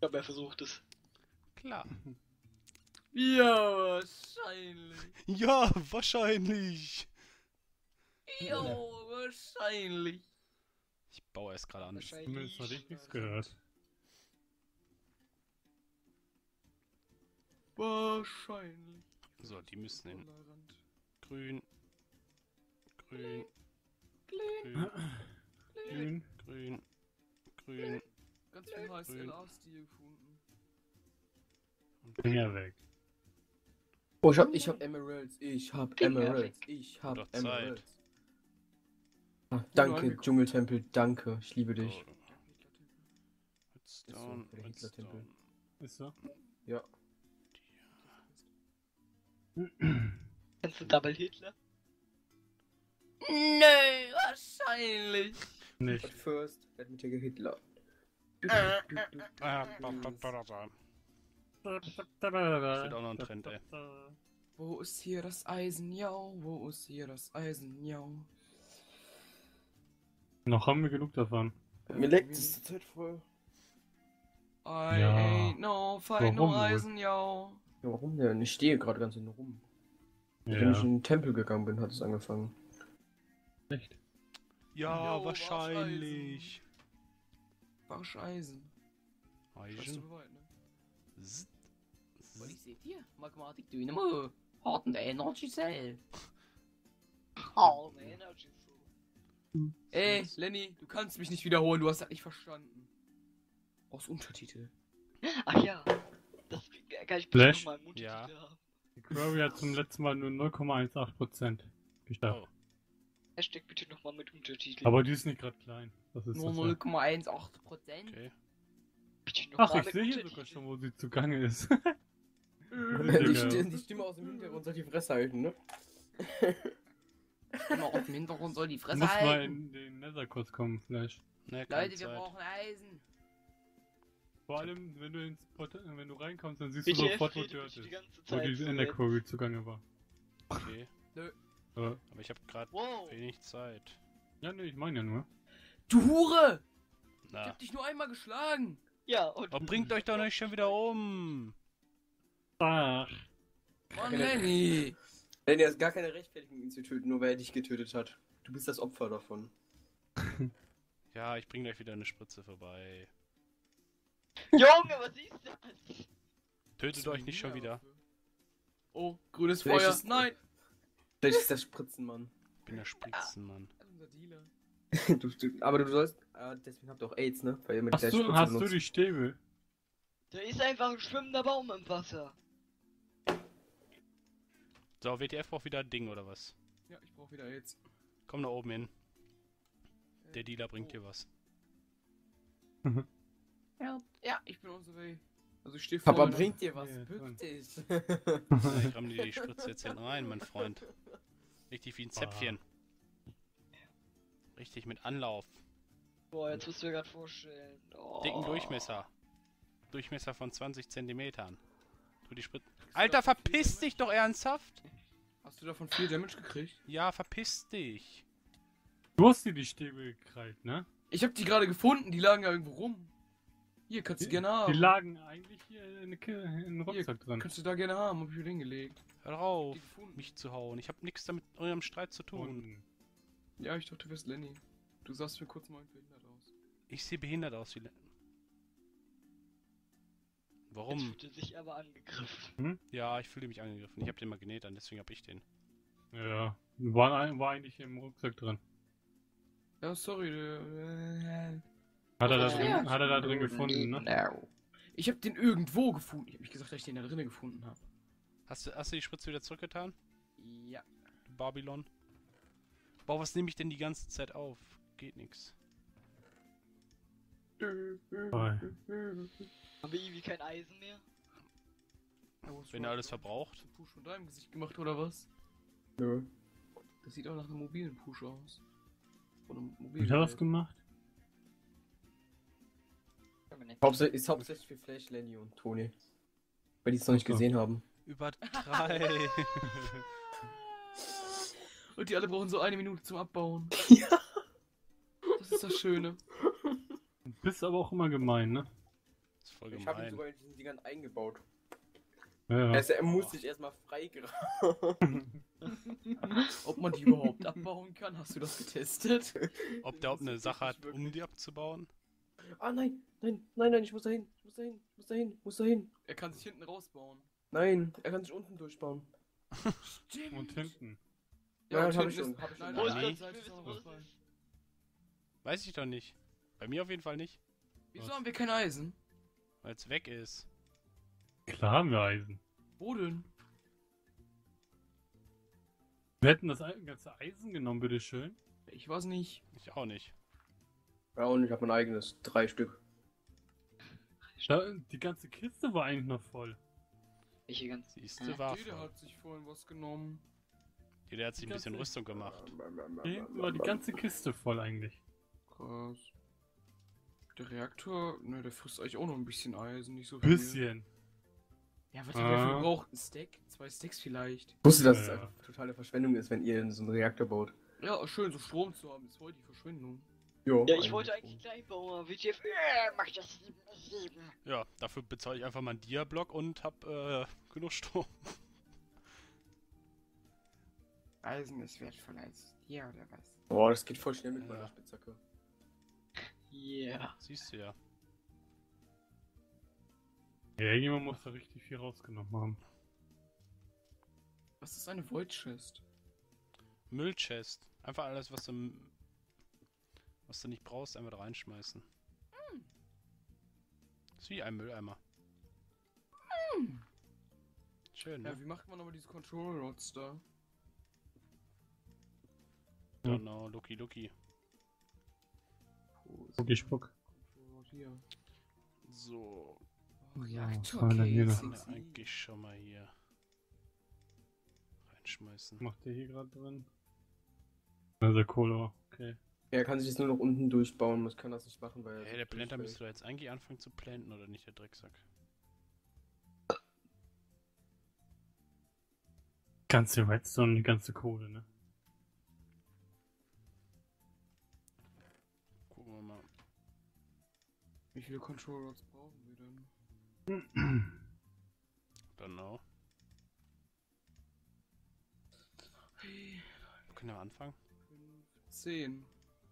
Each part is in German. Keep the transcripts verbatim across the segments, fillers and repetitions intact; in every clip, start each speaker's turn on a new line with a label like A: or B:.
A: glaube, er versucht es.
B: Klar.
C: Ja, wahrscheinlich.
B: Ja, wahrscheinlich.
C: Ja, wahrscheinlich.
B: Ich baue erst gerade an.
A: Wahrscheinlich.
D: Zumindest hatte ich nichts gehört.
C: Wahrscheinlich.
B: So, die müssen in
C: Tolerant.
B: grün, grün,
C: Klick,
B: grün,
D: Grün.
B: grün, grün.
C: Ganz viel H S
B: Grün.
C: L A-Stil gefunden.
D: Finger weg.
E: Oh, ich hab, ich hab Emeralds, ich hab
A: Finger
E: Emeralds, ich hab
B: Doch Zeit.
E: Emeralds. Ah, danke,
C: angekommen.
E: Dschungeltempel, danke, ich liebe dich.
B: So, Redstone,
E: der Hitler-Tempel.
B: Redstone.
D: Ist so?
E: Ja.
A: Kennst du Double Hitler?
C: Nee, wahrscheinlich.
E: But
D: Nicht.
E: first, let me take a Hitler.
B: Ah, ba, ba, ba, ba. Steht auch noch ein Trend, ey.
C: Wo ist hier das Eisen, yo? Wo ist hier das Eisen, yo?
D: Noch haben wir genug davon.
E: Mir leckt es zur Zeit voll.
C: I
D: Ja.
C: ain't no fight no
D: Warum wohl?
C: Eisen, yo.
E: Ja, warum denn? Ich stehe gerade ganz in rum.
D: Ja.
E: Wenn ich in den Tempel gegangen bin, hat es angefangen.
D: Echt?
B: Ja,
C: Jo,
B: wahrscheinlich.
C: Barsch Eisen. Fast
B: Eisen.
C: so weit, ne?
B: Zzz,
C: Was
B: zzz.
C: seht ihr? Magmatic Dynamo. Harten Energy Cell.
A: Oh, ne, Energy so.
C: Ey, Lenny, du kannst mich nicht wiederholen, du hast das nicht verstanden. Aus Untertitel.
A: Ach ja. Das kann ich bitte
D: Flash?
A: nochmal im Untertitel
B: Ja.
A: haben.
D: Die Query hat zum letzten Mal nur null Komma achtzehn Prozent geschafft.
B: Oh.
A: Hashtag bitte nochmal mit Untertitel.
D: Aber die ist nicht gerade klein. Das ist
C: Nur
D: das ja.
C: null Komma achtzehn Prozent.
B: Okay.
A: Bitte noch
D: Ach,
A: mal
D: ich
A: mit
D: sehe hier
A: Untertitel.
D: sogar schon, wo sie zugange ist.
E: Die, Stimme, die Stimme aus dem Hintergrund soll die Fresse halten, ne?
C: Immer auf dem Hintergrund soll die Fresse
D: Muss mal
C: halten.
D: in den Nether kurz kommen, vielleicht.
B: Ne, keine
C: Leute, wir
B: Zeit.
C: brauchen Eisen.
D: Vor allem, wenn du ins Port wenn du reinkommst, dann siehst
A: B T
D: du
A: F
D: sofort, wo
A: redet
D: Dirt
A: bitte die
D: ist.
A: ganze
D: Wo
A: Zeit
D: die
A: so
D: Ender
A: jetzt.
D: Query zugange war.
B: Okay.
C: Nö.
D: Ja,
B: Aber ich habe gerade
A: Wow.
B: wenig Zeit.
D: ja ne, ich meine ja nur.
C: Du Hure! Ich
B: Na.
C: hab dich nur einmal geschlagen.
A: Ja, und
B: Oh, bringt euch doch nicht schon wieder um.
D: Ach.
C: Mann, Lenny.
E: Lenny, hast gar keine Rechtfertigung, ihn zu töten, nur weil er dich getötet hat. Du bist das Opfer davon.
B: Ja, ich bring gleich wieder eine Spritze vorbei.
A: Junge, was ist das?
B: Tötet euch nicht schon wieder.
C: Oh, grünes
E: Vielleicht
C: Feuer.
E: ist-
C: Nein.
E: Vielleicht ist das Spritzenmann.
B: Ich bin der Spritzenmann.
C: Unser Dealer.
E: du, du, aber du sollst. Äh, deswegen habt ihr auch AIDS, ne? Weil ihr mit
D: Hast
E: der
D: du,
E: Spritze
D: hast du
E: benutzt.
D: die Stäbe?
A: Da ist einfach ein schwimmender Baum im Wasser.
B: So, W T F braucht wieder ein Ding oder was?
C: Ja, ich brauch wieder AIDS.
B: Komm da oben hin. Der Dealer bringt dir was.
C: Ja, ich bin on the way. Also ich stehe vor.
E: Papa bringt dir was,
D: Ja,
E: bück
D: toll.
E: dich.
B: Ja, ich ramm dir die Spritze jetzt hinten rein, mein Freund. Richtig wie ein Zäpfchen. Richtig mit Anlauf.
A: Boah, jetzt musst du dir gerade vorstellen. Oh.
B: Dicken Durchmesser. Durchmesser von zwanzig Zentimetern. Tu die Sprit. Alter, verpiss dich doch ernsthaft!
C: Hast du davon viel Damage gekriegt?
B: Ja, verpiss dich.
D: Du hast dir die Stäbe gekrallt, ne?
C: Ich hab die gerade gefunden, die lagen ja irgendwo rum. Hier, kannst du gerne haben.
D: Die lagen eigentlich hier in, der Ki- in den
C: Hier,
D: Rucksack drin.
C: kannst du da gerne haben, hab ich wieder hingelegt.
B: Hör auf,
C: Die gefunden.
B: mich zu hauen. Ich hab nichts damit eurem Streit zu tun.
D: Und
C: Ja, ich dachte, du wärst Lenny. Du sahst mir kurz mal behindert aus.
B: Ich sehe behindert aus wie. Le-
A: Jetzt
B: Warum?
A: fühlt er sich aber angegriffen.
B: Ja, ich fühle mich angegriffen. Ich hab den mal genäht, dann deswegen hab ich den.
D: ja, war, ein- war eigentlich im Rucksack drin.
C: Ja, sorry. äh,
D: Hat er da
A: Ja.
D: drin, hat er da drin gefunden, ne?
C: Ich hab den irgendwo gefunden. Ich hab nicht gesagt, dass ich den da drinnen gefunden habe.
B: Hast du, hast du die Spritze wieder zurückgetan?
C: Ja.
B: Du Babylon? Boah, was nehme ich denn die ganze Zeit auf? Geht nix.
D: Toll.
A: Haben wir irgendwie kein Eisen mehr?
B: Wenn er alles verbraucht.
C: Push von deinem Gesicht gemacht oder was?
E: Nö.
C: Das sieht auch nach einem mobilen Push aus. Von einem
D: Wie
C: mobilen
D: hat er das
C: Gerät.
D: gemacht?
E: Hauptsächlich, ist hauptsächlich für Flash, Lenny und Toni. Weil die es noch nicht
D: Ach so.
E: gesehen haben.
B: Über drei.
C: Und die alle brauchen so eine Minute zum Abbauen.
E: Ja.
C: Das ist das Schöne.
D: Du bist aber auch immer gemein, ne?
B: Ist Voll
E: Ich habe ihn
B: gemein.
E: sogar in diesen Dingern eingebaut.
D: Ja,
E: Also, er muss sich erstmal freigraben.
C: Ob man die überhaupt abbauen kann, hast du das getestet?
B: Ob der auch eine
E: Das
B: Sache hat,
E: wirklich
B: um
E: wirklich.
B: die abzubauen?
E: Ah, nein, nein, nein, nein, ich muss da hin. Ich muss da hin, ich muss da hin, ich muss da hin.
C: Er kann sich hinten rausbauen.
E: Nein, er kann sich unten durchbauen.
C: Stimmt.
D: und hinten.
E: Ja,
C: und
E: hab
C: hinten
E: ich schon,
C: ist-
E: hab ich schon.
C: Nein,
A: Wo ist
C: nein,
B: Nee.
A: das?
C: nein,
A: Ich
C: Seite
A: will
C: ist
A: wissen,
C: noch
A: wo das
C: rausgefallen.
A: ist.
B: Weiß ich doch nicht. Bei mir auf jeden Fall nicht,
C: Wieso haben wir kein Eisen?
B: weil es weg ist.
D: Klar haben wir Eisen.
C: Wo denn?
D: Wir hätten das ei- ganze Eisen genommen, bitteschön.
C: Ich weiß nicht.
B: Ich auch nicht.
E: Ja, und ich habe mein eigenes. Drei Stück.
D: Da, die ganze Kiste war eigentlich noch voll.
A: Ich ganz.
B: Siehst du, war
C: Jeder
B: voll.
C: hat sich vorhin was genommen.
B: Jeder hat sich ein
D: Die
B: bisschen
D: ganze-
B: Rüstung gemacht.
D: Hier hinten war die ganze Kiste voll eigentlich.
C: Krass. Der Reaktor, ne, der frisst eigentlich auch noch ein bisschen Eisen, nicht so viel.
D: Bisschen.
C: Ja, was hat der
D: Ah.
C: für gebraucht? Ein Stack? Zwei Stacks vielleicht.
E: Ich wusste, dass es
D: Ja.
E: einfach totale Verschwendung ist, wenn ihr so einen Reaktor baut.
C: Ja, schön, so Strom zu haben, ist voll die Verschwendung.
E: Jo,
A: Ja, ich wollte eigentlich gleich bauen, aber W T F, äh, mach ich das sieben, sieben.
B: Ja, dafür bezahle ich einfach mal einen Dia-Block und hab äh, genug Strom.
C: Eisen ist wertvoller als dir, oder was?
E: Boah, das geht voll schnell mit
B: Ja.
E: meiner Spitzhacke.
A: Yeah.
B: Siehst du ja.
D: Ja, irgendjemand muss da richtig viel rausgenommen haben.
C: Was ist eine Void Chest?
B: Müllchest. Einfach alles, was du, was du nicht brauchst, einfach da reinschmeißen. Ist wie ein Mülleimer. Schön,
C: Ja,
B: ne?
C: wie macht man aber diese Control Rods da?
D: Ja.
B: Genau, Lucky Lucky.
C: Wo ist
D: Spucki Spuck.
C: Control Rod hier?
B: So,
C: Oh,
D: Ja, was haben wir denn hier noch?
B: kann er eigentlich schon mal hier reinschmeißen.
D: Was macht der hier gerade drin? Also Kohle, okay.
E: Ja, er kann sich jetzt nur noch unten durchbauen. Das kann das nicht machen, weil er.
B: Hey, der Planter
E: durchfällt.
B: müsste doch jetzt eigentlich anfangen zu planten, oder nicht, der Drecksack?
D: Ganze Redstone, die ganze Kohle, ne?
B: Gucken wir mal.
C: Wie viele Control Rods brauchen wir denn?
B: Don't know. Wo können wir anfangen?
C: fünf, zehn.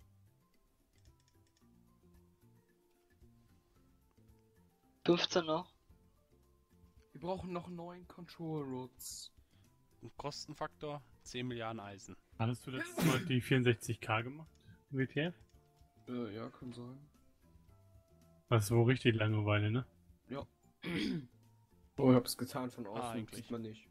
A: fünfzehn noch.
C: Wir brauchen noch neun Control Rods.
B: Ein Kostenfaktor zehn Milliarden Eisen.
D: Hattest du letztes Mal die vierundsechzig K gemacht? W T F?
C: Äh, ja, kann sein.
D: Das ist wohl richtig Langeweile, ne?
E: Oh, ich hab's getan von außen.
B: Ah, eigentlich.
E: Sieht man nicht.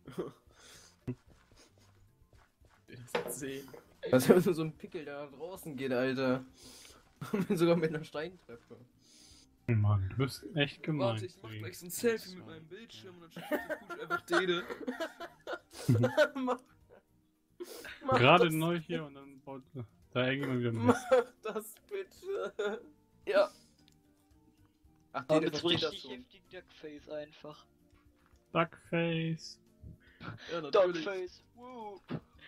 C: Das sehen.
E: Das ist nur so ein Pickel, der da draußen geht, Alter. Sogar mit einer Steintreppe.
D: Mann, du bist echt gemein.
C: Warte, ich mach gleich so ein Selfie mit meinem Bildschirm und dann schicke ich dir einfach Dede.
E: mach, mach
D: Gerade
E: das,
D: neu hier und dann baut da irgendjemand wieder Mist.
E: Mach das bitte. Ja. Ach,
A: Aber
E: der
A: mit so
E: versteht das
A: richtig
E: schon.
A: heftigen Duckface einfach.
D: Duckface.
C: Ja, natürlich.
A: Duckface, woo.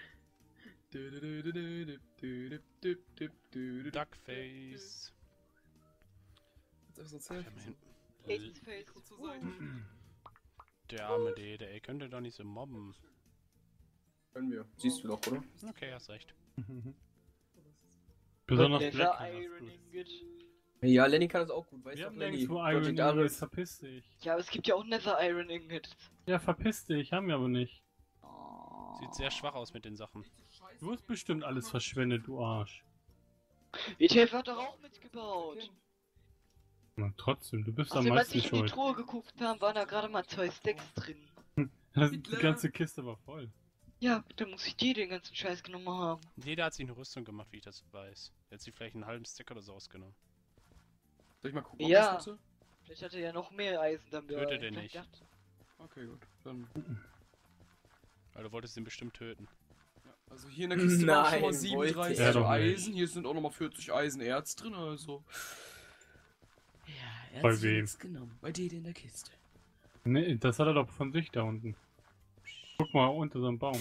B: Duckface.
C: Jetzt einfach so ein
B: Ach,
C: Selfie.
B: immerhin.
A: Aiden's Face,
C: Kurz zur
A: woo.
C: Seite.
B: Der arme Dede, ey, könnt ihr doch nicht so mobben.
E: Können wir. Siehst du doch, oder?
B: Okay, hast recht.
D: Besonders
A: Leather
D: Black kann
A: Iron
D: das gut.
A: Ingot.
E: Ja, Lenny kann das auch gut. Weißt
D: Wir
E: du,
D: haben
E: Lenny?
D: nirgendwo Iron
E: Project
D: Ingots,
E: Ares.
D: verpiss dich.
A: Ja, aber es gibt ja auch Nether Iron Ingot.
D: Ja, verpiss dich, haben wir aber nicht.
B: Sieht sehr schwach aus mit den Sachen.
D: Du hast bestimmt alles verschwendet, du Arsch.
A: W T F hat doch auch mitgebaut.
D: Na, trotzdem, du bist am
A: Also, als
D: meisten
A: ich in die
D: schuld.
A: Truhe geguckt habe, waren da gerade mal zwei Stacks drin.
D: Das, die
C: Hitler.
D: ganze Kiste war voll.
A: Ja, dann muss ich die den ganzen Scheiß genommen haben.
B: Jeder hat sich eine Rüstung gemacht, wie ich das weiß. Er hat sich vielleicht einen halben Stack oder so ausgenommen.
C: Soll ich mal gucken,
A: Ja.
C: ob ich das hatte?
A: Vielleicht hat er ja noch mehr Eisen dann
B: Tötet er nicht.
C: Okay, gut. Dann.
B: Weil du wolltest ihn bestimmt töten.
C: Ja, also hier in der Kiste waren schon mal
E: Nein,
C: siebenunddreißig
D: wollte er doch
C: Eisen. Hier sind auch nochmal vierzig Eisenerz drin, also. Ja, er
D: Bei
C: hat sich
D: wem?
C: nichts genommen. Bei dir in der Kiste.
D: Nee, das hat er doch von sich da unten. Guck mal, unter so einem Baum.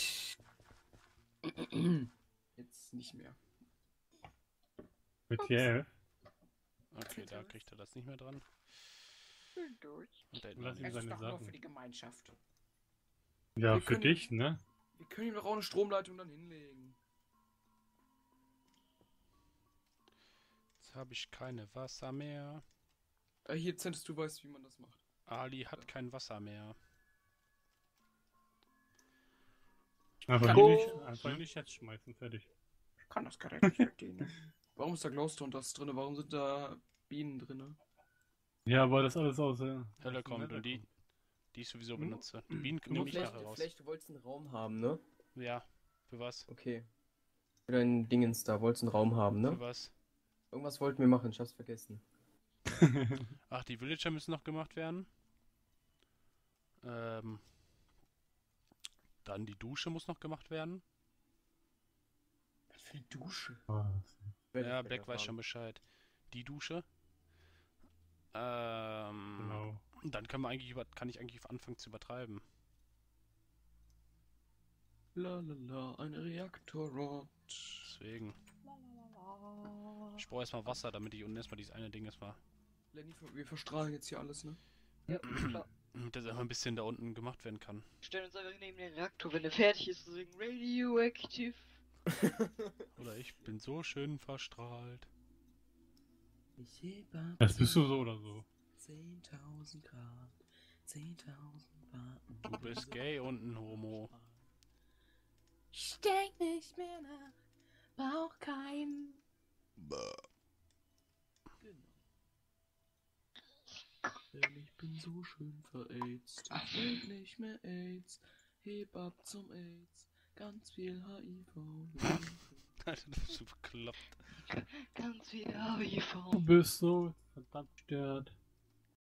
C: Jetzt nicht mehr.
D: W T F.
B: Okay, da kriegt er das nicht mehr dran.
A: bin durch.
B: Und da hinten
D: Lass ihn
B: auch
C: Es ist
D: seine
C: doch nur
D: Sachen.
C: für die Gemeinschaft.
D: Ja,
C: Wir
D: für
C: können-
D: dich, ne?
C: Wir können ihm doch auch eine Stromleitung dann hinlegen.
B: Jetzt habe ich keine Wasser mehr.
C: Äh, hier, Zentis, du weißt, wie man das macht.
B: Ali hat kein Wasser mehr.
D: Einfach
A: Ja.
D: nicht,
A: Oh.
D: einfach in die Chat schmeißen, fertig.
C: Ich kann das Gerät nicht bedienen. Warum ist da Glowstone das drin? Warum sind da Bienen drin?
D: Ja, aber das alles aus der
B: Hölle
D: aus dem
B: kommt
D: Nether
B: und die,
D: kommt.
B: die ich sowieso
D: Nur-
B: benutze. Die Bienen
D: nur
B: nehme ich
E: Vielleicht,
B: nachher raus.
E: vielleicht du wolltest einen Raum haben, ne?
B: Ja, für was?
E: Okay. Für dein Dingens da, wolltest einen Raum haben,
B: Für
E: ne?
B: was?
E: Irgendwas wollten wir machen, ich hab's vergessen.
B: Ach, die Villager müssen noch gemacht werden. Ähm, dann die Dusche muss noch gemacht werden.
C: Was für eine Dusche.
D: Was?
E: Werd ich
B: Ja,
E: später
B: Black weiß
E: erfahren.
B: schon Bescheid. Die Dusche. Ähm,
D: Genau.
B: dann können wir eigentlich über, kann ich eigentlich anfangen zu übertreiben.
C: Lalala, ein Reaktorrod.
B: Deswegen. Ich brauche erstmal Wasser, damit ich unten erstmal dieses eine Ding erstmal.
C: Lenny, wir verstrahlen jetzt hier alles, ne?
A: Ja, klar.
B: Damit das einfach ein bisschen da unten gemacht werden kann.
A: Wir stellen uns einfach neben den Reaktor, wenn er fertig ist, deswegen radioactive.
B: Oder ich bin so schön verstrahlt.
C: Ich heb ab
D: Das bist du so oder so.
C: zehntausend Grad, zehntausend Watt.
B: Du bist gay und ein Homo.
C: Ich denk nicht mehr nach, brauch keinen. Genau. Denn ich bin so schön verätzt. Ich denk nicht mehr AIDS. Heb ab zum AIDS. Ganz viel H I V.
B: Alter, du bist so bekloppt.
A: Ganz viel H I V.
D: Du bist so verdammt gestört.